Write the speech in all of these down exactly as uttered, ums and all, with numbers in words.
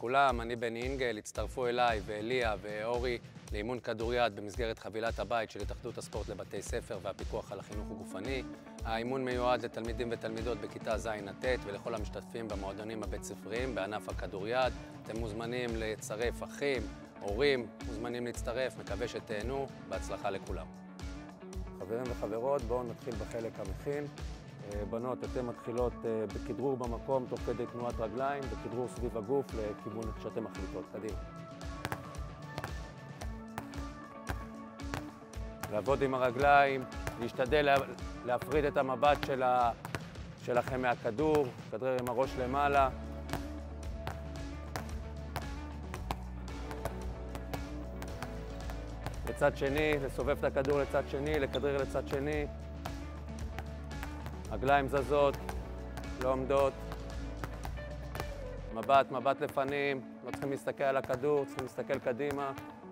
לכולם, אני בני אינגל, הצטרפו אליי ואליה ואורי לאימון כדוריד במסגרת חבילת הבית של התאחדות הספורט לבתי ספר והפיקוח על החינוך הגופני. האימון מיועד לתלמידים ותלמידות בכיתה ז' עד ט' ולכל המשתתפים במועדונים הבית ספריים בענף הכדוריד. אתם מוזמנים לצרף אחים, הורים, מוזמנים להצטרף, מקווה שתהנו, בהצלחה לכולם. חברים וחברות, בואו נתחיל בחלק המכין. בנות, אתן מתחילות בכדרור במקום תוך כדי תנועת רגליים, בכדרור סביב הגוף לכיוון שאתן מחליטות. קדימה. לעבוד עם הרגליים, להשתדל להפריד את המבט של ה... שלכם מהכדור, כדרר עם הראש למעלה. לצד שני, לסובב את הכדור לצד שני, לכדרר לצד שני. רגליים זזות, לא עומדות. מבט, מבט לפנים, לא צריכים להסתכל על הכדור, צריכים להסתכל קדימה.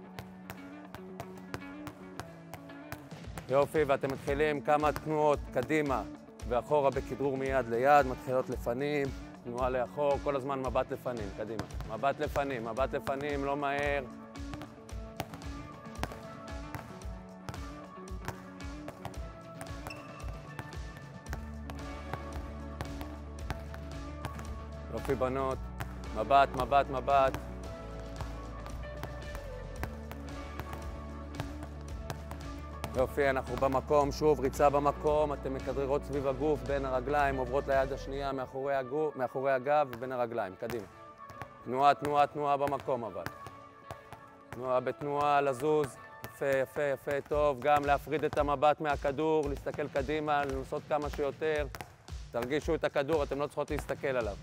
יופי, ואתם מתחילים כמה תנועות קדימה ואחורה בכדרור מיד ליד, מתחילות לפנים, תנועה לאחור, כל הזמן מבט לפנים, קדימה. מבט לפנים, מבט לפנים, לא מהר. יופי בנות, מבט, מבט, מבט. יופי, אנחנו במקום, שוב, ריצה במקום, אתן מכדררות סביב הגוף, בין הרגליים, עוברות ליד השנייה מאחורי, הגוף, מאחורי הגב ובין הרגליים, קדימה. תנועה, תנועה, תנועה במקום אבל. תנועה בתנועה, לזוז, יפה, יפה, יפה, טוב, גם להפריד את המבט מהכדור, להסתכל קדימה, לנסות כמה שיותר. תרגישו את הכדור, אתם לא צריכות להסתכל עליו.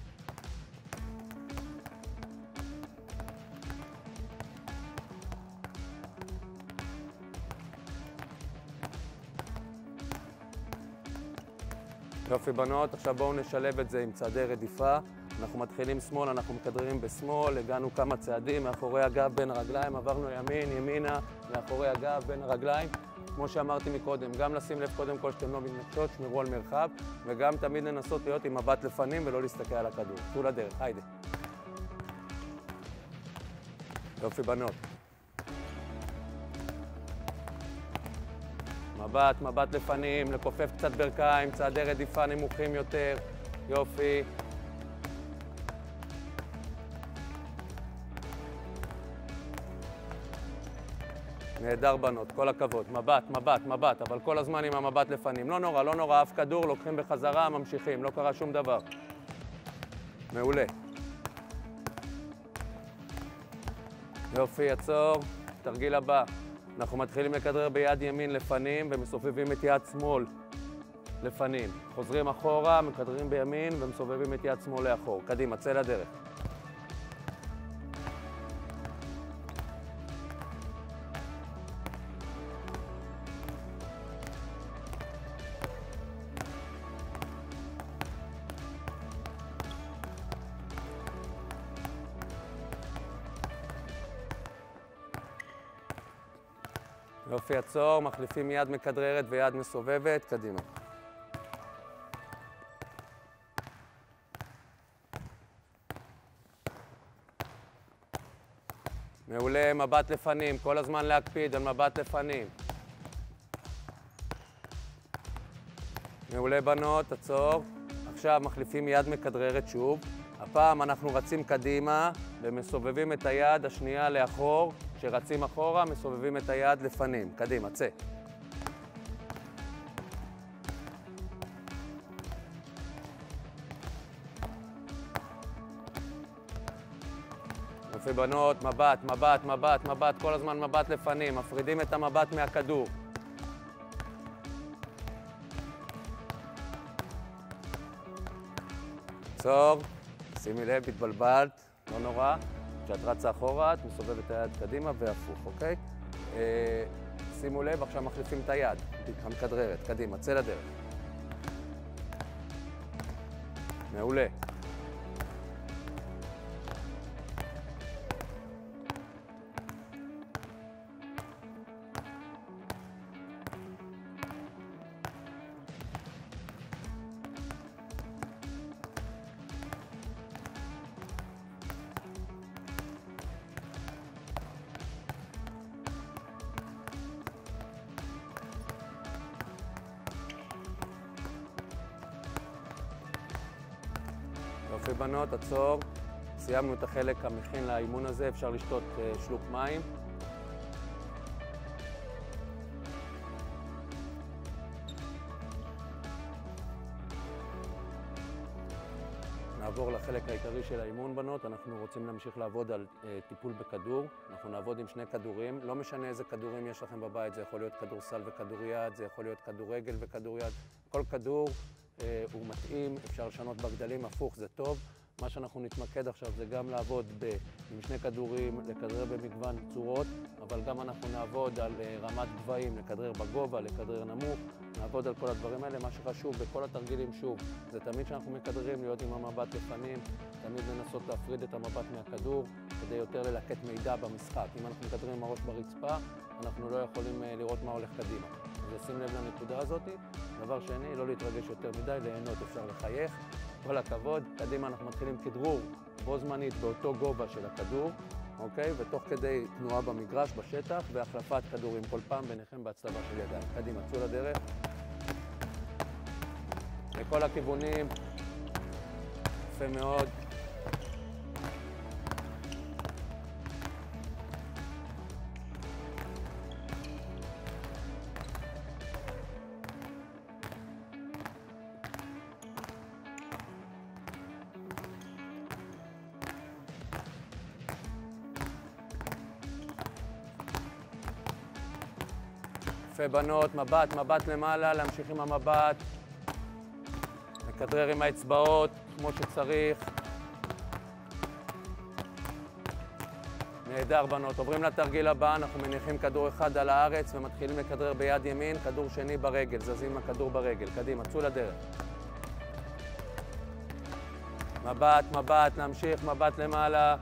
יופי בנות, עכשיו בואו נשלב את זה עם צעדי רדיפה. אנחנו מתחילים שמאל, אנחנו מכדררים בשמאל, הגענו כמה צעדים מאחורי הגב בין הרגליים, עברנו ימין, ימינה, מאחורי הגב בין הרגליים. כמו שאמרתי מקודם, גם לשים לב קודם כל שאתם לא מתנגשות, שמרו על מרחב, וגם תמיד לנסות להיות עם מבט לפנים ולא להסתכל על הכדור. צאו לדרך, היידה. יופי בנות. מבט, מבט לפנים, לכופף קצת ברכיים, צעדי רדיפה נמוכים יותר. יופי. נהדר בנות, כל הכבוד. מבט, מבט, מבט, אבל כל הזמן עם המבט לפנים. לא נורא, לא נורא, אף כדור, לוקחים בחזרה, ממשיכים, לא קרה שום דבר. מעולה. יופי, עצור. תרגיל הבא. אנחנו מתחילים לכדרר ביד ימין לפנים ומסובבים את יד שמאל לפנים. חוזרים אחורה, מכדררים בימין ומסובבים את יד שמאל לאחור. קדימה, צא לדרך. יופי, עצור, מחליפים יד מכדררת ויד מסובבת, קדימה. מעולה, מבט לפנים, כל הזמן להקפיד על מבט לפנים. מעולה בנות, עצור. עכשיו מחליפים יד מכדררת שוב. הפעם אנחנו רצים קדימה ומסובבים את היד השנייה לאחור. כשרצים אחורה, מסובבים את היד לפנים. קדימה, צא. יופי בנות, מבט, מבט, מבט, מבט, כל הזמן מבט לפנים. מפרידים את המבט מהכדור. עצור, שימי לב, התבלבלת, לא נורא. כשאת רצה אחורה, את מסובבת את היד קדימה והפוך, אוקיי? אה, שימו לב, עכשיו מחליפים את היד, המכדררת, קדימה, צא לדרך. מעולה. יופי בנות, עצור. סיימנו את החלק המכין לאימון הזה, אפשר לשתות שלוק מים. נעבור לחלק העיקרי של האימון בנות. אנחנו רוצים להמשיך לעבוד על uh, טיפול בכדור. אנחנו נעבוד עם שני כדורים. לא משנה איזה כדורים יש לכם בבית, זה יכול להיות כדורסל וכדור יד, זה יכול להיות כדורגל וכדור יד. כל כדור uh, הוא מתאים, אפשר לשנות בגדלים, הפוך זה טוב. מה שאנחנו נתמקד עכשיו זה גם לעבוד ב, עם שני כדורים, לכדרר במגוון צורות, אבל גם אנחנו נעבוד על uh, רמת גבהים, לכדרר בגובה, לכדרר נמוך. נעבוד על כל הדברים האלה. מה שחשוב בכל התרגילים, שוב, זה תמיד שאנחנו מכדררים להיות עם המבט לפנים, תמיד לנסות להפריד את המבט מהכדור, כדי יותר ללקט מידע במשחק. אם אנחנו מכדררים עם הראש ברצפה, אנחנו לא יכולים לראות מה הולך קדימה. אז שים לב לנקודה הזאת. דבר שני, לא להתרגש יותר מדי, ליהנות, אפשר לחייך. כל הכבוד. קדימה אנחנו מתחילים כדרור בו זמנית באותו גובה של הכדור, אוקיי? ותוך כדי תנועה במגרש, בשטח, והחלפת כדורים כל פעם ביניכם בהצלבה של ידיים. קדימה, צאו לדרך. לכל הכיוונים. יפה מאוד. יפה בנות, מבט, מבט למעלה, להמשיך עם המבט. מכדרר עם האצבעות, כמו שצריך. נהדר בנות. עוברים לתרגיל הבא, אנחנו מניחים כדור אחד על הארץ ומתחילים לכדרר ביד ימין, כדור שני ברגל, זזים עם הכדור ברגל. קדימה, צאו לדרך. מבט, מבט, להמשיך, מבט למעלה.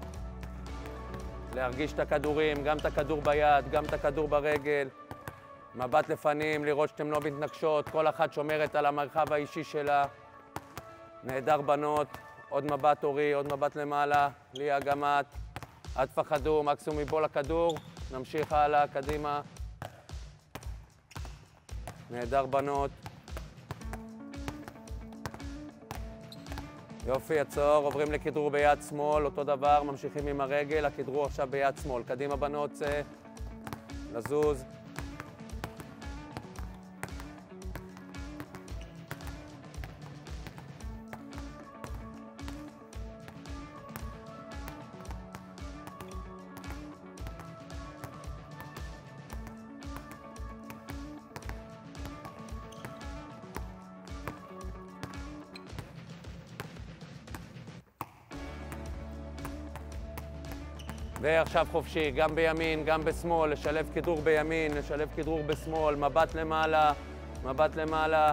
להרגיש את הכדורים, גם את הכדור ביד, גם את הכדור ברגל. מבט לפנים, לראות שאתם לא מתנגשות, כל אחת שומרת על המרחב האישי שלה. נהדר בנות, עוד מבט אורי, עוד מבט למעלה, ליה גמת, אל תפחדו, מקסימום מבול הכדור, נמשיך הלאה, קדימה. נהדר בנות. יופי, עצור, עוברים לכדרור ביד שמאל, אותו דבר, ממשיכים עם הרגל, הכדרור עכשיו ביד שמאל. קדימה בנות, צא, לזוז. ועכשיו חופשי, גם בימין, גם בשמאל, לשלב כדרור בימין, לשלב כדרור בשמאל, מבט למעלה, מבט למעלה.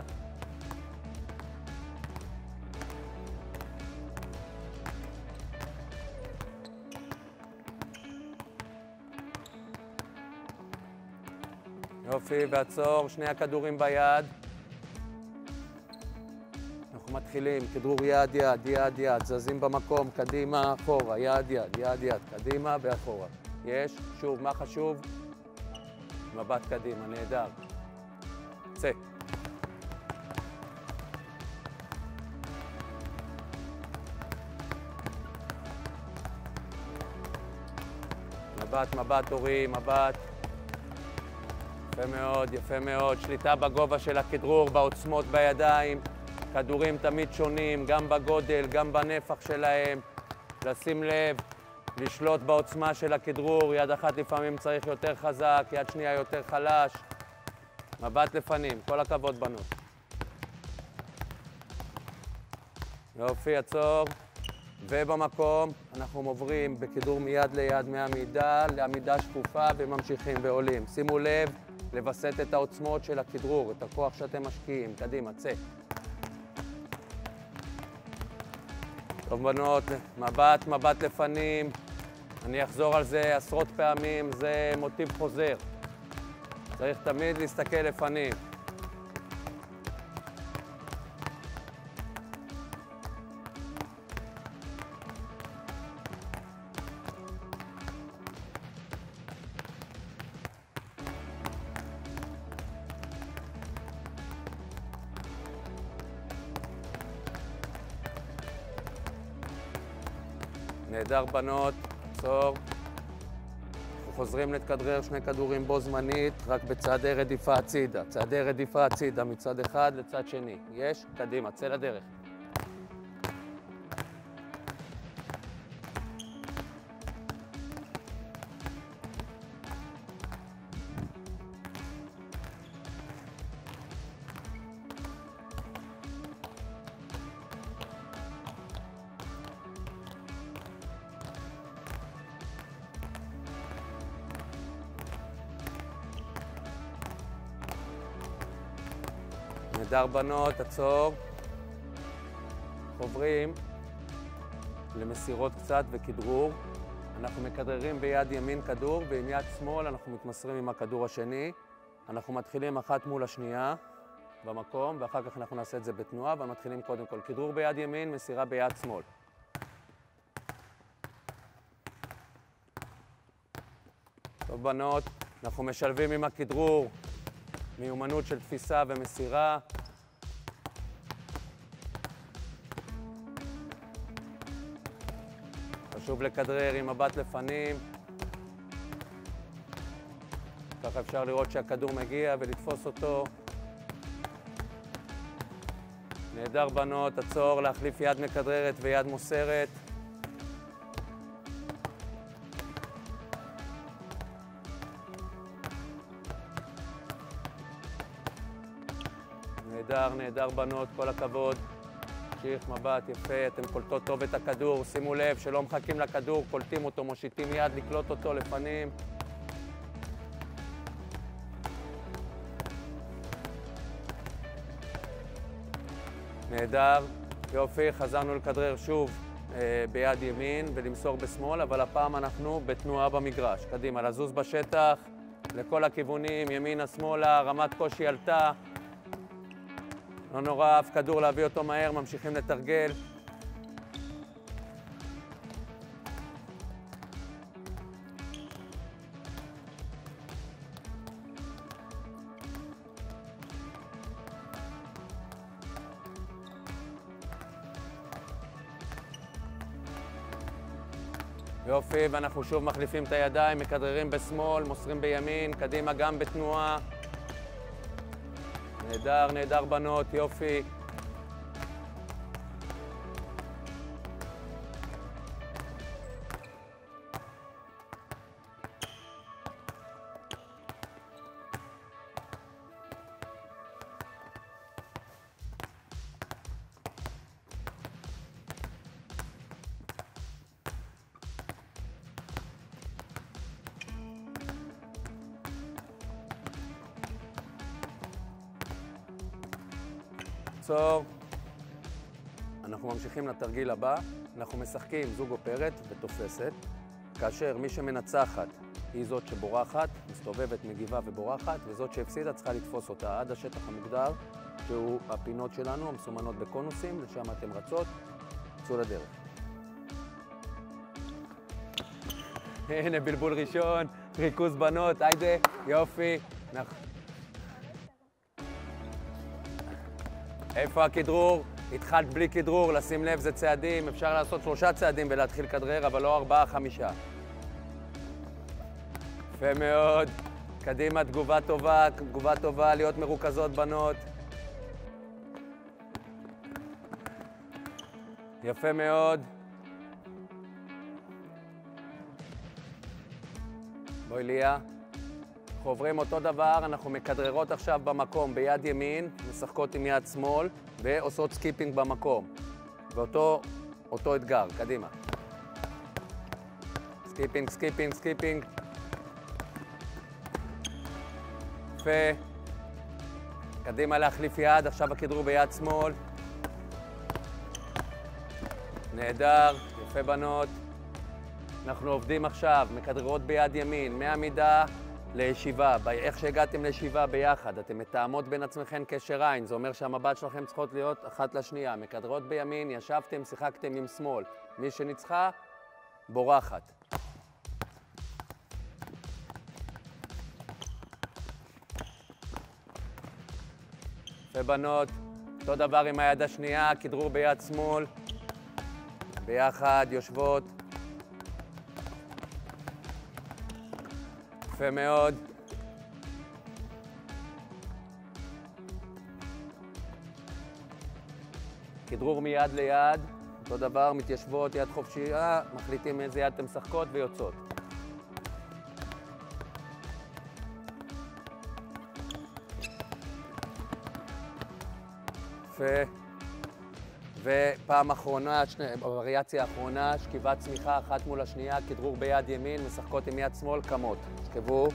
יופי, ועצור, שני הכדורים ביד. אנחנו מתחילים, כדרור יד, יד, יד, יד, זזים במקום, קדימה, אחורה, יד, יד, יד, יד, קדימה ואחורה. יש, שוב, מה חשוב? מבט קדימה, נהדר. צא. מבט, מבט אורי, מבט. יפה מאוד, יפה מאוד. שליטה בגובה של הכדרור, בעוצמות בידיים. כדורים תמיד שונים, גם בגודל, גם בנפח שלהם. לשים לב, לשלוט בעוצמה של הכדרור. יד אחת לפעמים צריך יותר חזק, יד שנייה יותר חלש. מבט לפנים, כל הכבוד בנות. יופי, עצור. ובמקום אנחנו עוברים בכדרור מיד ליד מהעמידה לעמידה שקופה וממשיכים ועולים. שימו לב, לבסט את העוצמות של הכדרור, את הכוח שאתם משקיעים. קדימה, צא. טוב בנות, מבט, מבט לפנים. אני אחזור על זה עשרות פעמים, זה מוטיב חוזר. צריך תמיד להסתכל לפנים. נהדר בנות, עצור. אנחנו חוזרים לכדרר שני כדורים בו זמנית, רק בצעדי רדיפה הצידה. צעדי רדיפה הצידה מצד אחד לצד שני. יש? קדימה, צא לדרך. נהדר בנות, עצור. עוברים למסירות קצת וכדרור. אנחנו מכדררים ביד ימין כדור, ועם יד שמאל אנחנו מתמסרים עם הכדור השני. אנחנו מתחילים אחת מול השנייה במקום, ואחר כך אנחנו נעשה את זה בתנועה, ומתחילים קודם כל כדרור ביד ימין, מסירה ביד שמאל. טוב בנות, אנחנו משלבים עם הכדרור מיומנות של תפיסה ומסירה. חשוב לכדרר עם מבט לפנים. ככה אפשר לראות שהכדור מגיע ולתפוס אותו. נהדר בנות, עצור, להחליף יד מכדררת ויד מוסרת. נהדר, נהדר בנות, כל הכבוד. תמשיך, מבט, יפה, אתם קולטות טוב את הכדור. שימו לב שלא מחכים לכדור, קולטים אותו, מושיטים יד, לקלוט אותו לפנים. נהדר, יופי, חזרנו לכדרר שוב אה, ביד ימין ולמסור בשמאל, אבל הפעם אנחנו בתנועה במגרש. קדימה, לזוז בשטח, לכל הכיוונים, ימינה, שמאלה, רמת קושי עלתה. לא נורא, אף כדור להביא אותו מהר, ממשיכים לתרגל. יופי, ואנחנו שוב מחליפים את הידיים, מכדררים בשמאל, מוסרים בימין, קדימה גם בתנועה. נהדר, נהדר בנות, יופי. עצור. אנחנו ממשיכים לתרגיל הבא. אנחנו משחקים זוג אופרת ותופסת, כאשר מי שמנצחת היא זאת שבורחת, מסתובבת, מגיבה ובורחת, וזאת שהפסידה צריכה לתפוס אותה עד השטח המוגדר, שהוא הפינות שלנו, המסומנות בקונוסים, לשם אתם רצות, צאו לדרך. הנה בלבול ראשון, ריכוז בנות, היידה, יופי. איפה הכדרור? התחלת בלי כדרור, לשים לב זה צעדים, אפשר לעשות שלושה צעדים ולהתחיל כדרר, אבל לא ארבעה, חמישה. יפה מאוד. קדימה, תגובה טובה, תגובה טובה, להיות מרוכזות בנות. יפה מאוד. בואי ליה. אנחנו עוברים אותו דבר, אנחנו מכדררות עכשיו במקום ביד ימין, משחקות עם יד שמאל ועושות סקיפינג במקום. ואותו אותו אתגר, קדימה. סקיפינג, סקיפינג, סקיפינג. יפה. קדימה להחליף יד, עכשיו הכדרור ביד שמאל. נהדר, יפה בנות. אנחנו עובדים עכשיו, מכדררות ביד ימין, מהעמידה לישיבה. איך שהגעתם לישיבה ביחד, אתם מתאמות בין עצמכם קשר עין, זה אומר שהמבט שלכם צריכות להיות אחת לשנייה. מכדררות בימין, ישבתם, שיחקתם עם שמאל. מי שניצחה, בורחת. יפה בנות, אותו דבר עם היד השנייה, כדרור ביד שמאל. ביחד, יושבות. יפה מאוד. כדרור מיד ליד, אותו דבר, מתיישבות, יד חופשייה, מחליטים איזה יד אתם משחקות ויוצאות. יפה. ופעם אחרונה, שני, בווריאציה האחרונה, שכיבת צמיחה אחת מול השנייה, כדרור ביד ימין, משחקות עם יד שמאל, קמות. שכבו.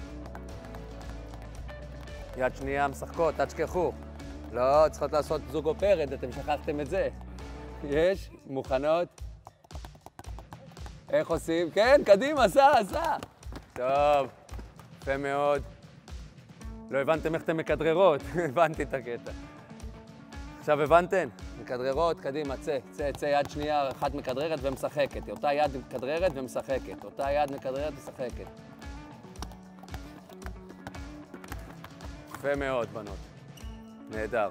יד שנייה משחקות, תשכחו. לא, צריכות לעשות זוג או פרד, אתם שכחתם את זה. יש? מוכנות? איך עושים? כן, קדימה, סע, סע. טוב, יפה מאוד. לא הבנתם איך אתם מכדררות, הבנתי את הקטע. עכשיו הבנתם? מכדררות, קדימה, צא, צא, צא, יד שנייה, אחת מכדררת ומשחקת. אותה יד מכדררת ומשחקת. אותה יד מכדררת ומשחקת. יפה מאוד, בנות. נהדר.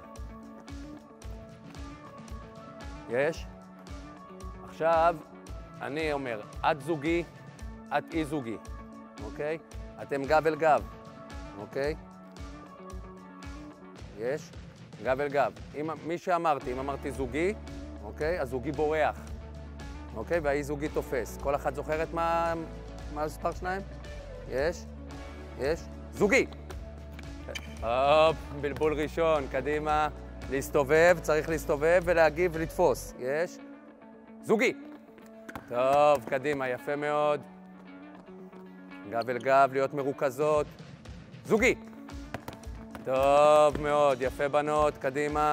יש? עכשיו, אני אומר, את זוגי, את אי זוגי, אוקיי? אתם גב אל גב, אוקיי? יש? גב אל גב. אם, מי שאמרתי, אם אמרתי זוגי, אוקיי? אז זוגי בורח, אוקיי? והאי זוגי תופס. כל אחת זוכרת מה, מה המספר שניים? יש? יש? זוגי! הופ, בלבול ראשון, קדימה. להסתובב, צריך להסתובב ולהגיב ולתפוס. יש? זוגי! טוב, קדימה, יפה מאוד. גב אל גב, להיות מרוכזות. זוגי! טוב מאוד, יפה בנות, קדימה.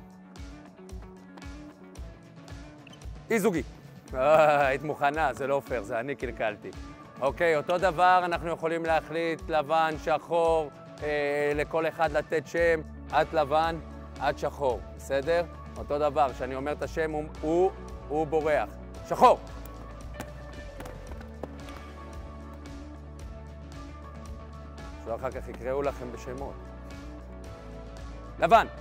אי זוגי. אה, היית מוכנה, זה לא פייר, זה אני קלקלתי. אוקיי, אותו דבר, אנחנו יכולים להחליט לבן, שחור, אה, לכל אחד לתת שם, את לבן, את שחור, בסדר? אותו דבר, כשאני אומר את השם, הוא, הוא, הוא בורח. שחור! שאחר כך יקראו לכם בשמות. לבן!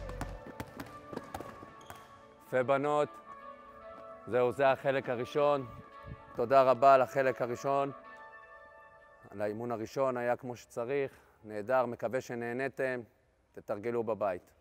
יפה בנות. זהו, זה החלק הראשון. תודה רבה על החלק הראשון. על האימון הראשון היה כמו שצריך. נהדר, מקווה שנהנתם. תתרגלו בבית.